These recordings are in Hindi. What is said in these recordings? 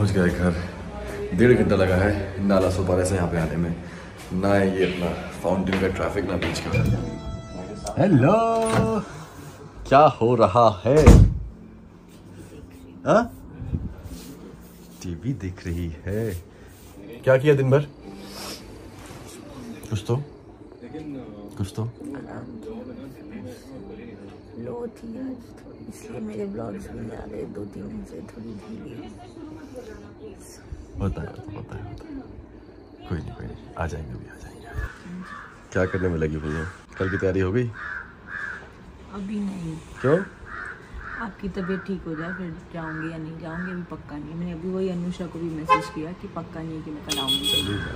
पहुंच गए घर। 1.5 घंटा लगा है नाला सुपारा से यहाँ पे आने में। ना ये अपना फाउंटेन का ट्रैफिक, ना बीच का। हेलो, क्या हो रहा है? टीवी दिख रही है। क्या किया दिन भर? कुछ तो लो थी आज, इसलिए मेरे ब्लॉग्स भी आ रहे 2-3 दिन से थोड़ी ढीली। होता है। कोई नहीं, आ जाएंगे। क्या करने में लगी हुई है? कल की तैयारी हो गई? अभी नहीं। क्यों? आपकी तबीयत ठीक हो जाए फिर जाऊंगी या नहीं जाऊंगी, अभी पक्का नहीं। मैंने अभी वही अनुषा को भी मैसेज किया कि पक्का नहीं है कि मैं कल आऊंगी।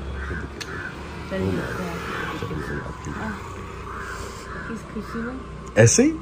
किस खुशी में? ऐसे ही?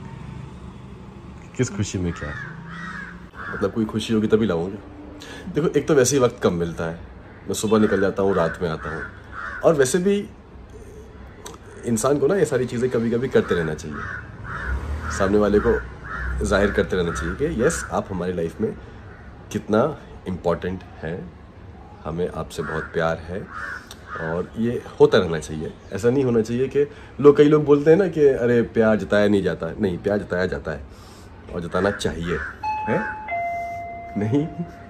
किस खुशी में? क्या मतलब? कोई खुशी होगी तभी लाऊंगा। देखो, एक तो वैसे ही वक्त कम मिलता है। मैं सुबह निकल जाता हूँ, रात में आता हूँ। और वैसे भी इंसान को ना ये सारी चीज़ें कभी कभी करते रहना चाहिए। सामने वाले को जाहिर करते रहना चाहिए कि यस, आप हमारी लाइफ में कितना इम्पोर्टेंट हैं, हमें आपसे बहुत प्यार है। और ये होता रहना चाहिए। ऐसा नहीं होना चाहिए कि कई लोग बोलते हैं ना कि अरे प्यार जताया नहीं जाता। नहीं, प्यार जताया जाता है और जताना चाहिए, है नहीं?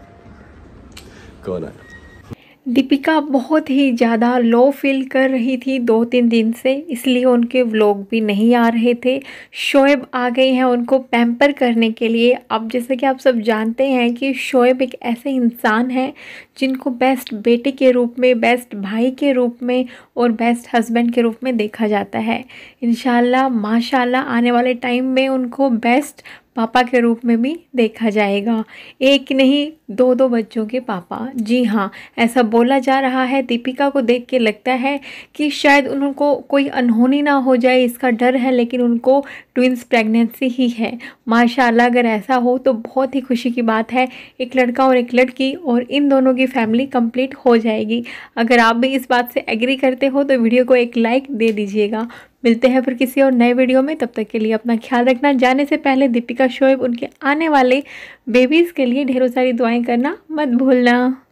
कौन आया? दीपिका बहुत ही ज़्यादा लो फील कर रही थी 2-3 दिन से, इसलिए उनके व्लॉग भी नहीं आ रहे थे। शोएब आ गए हैं उनको पैम्पर करने के लिए। अब जैसे कि आप सब जानते हैं कि शोएब एक ऐसे इंसान हैं जिनको बेस्ट बेटे के रूप में, बेस्ट भाई के रूप में और बेस्ट हस्बैंड के रूप में देखा जाता है। इंशाल्लाह माशाल्लाह आने वाले टाइम में उनको बेस्ट पापा के रूप में भी देखा जाएगा। एक नहीं, 2-2 बच्चों के पापा। जी हाँ, ऐसा बोला जा रहा है। दीपिका को देख के लगता है कि शायद उनको कोई अनहोनी ना हो जाए, इसका डर है, लेकिन उनको ट्विंस प्रेगनेंसी ही है। माशाल्लाह, अगर ऐसा हो तो बहुत ही खुशी की बात है। एक लड़का और एक लड़की, और इन दोनों की फैमिली कंप्लीट हो जाएगी। अगर आप भी इस बात से एग्री करते हो तो वीडियो को एक लाइक दे दीजिएगा। मिलते हैं फिर किसी और नए वीडियो में। तब तक के लिए अपना ख्याल रखना। जाने से पहले दीपिका, शोएब, उनके आने वाले बेबीज़ के लिए ढेरों सारी दुआएं करना मत भूलना।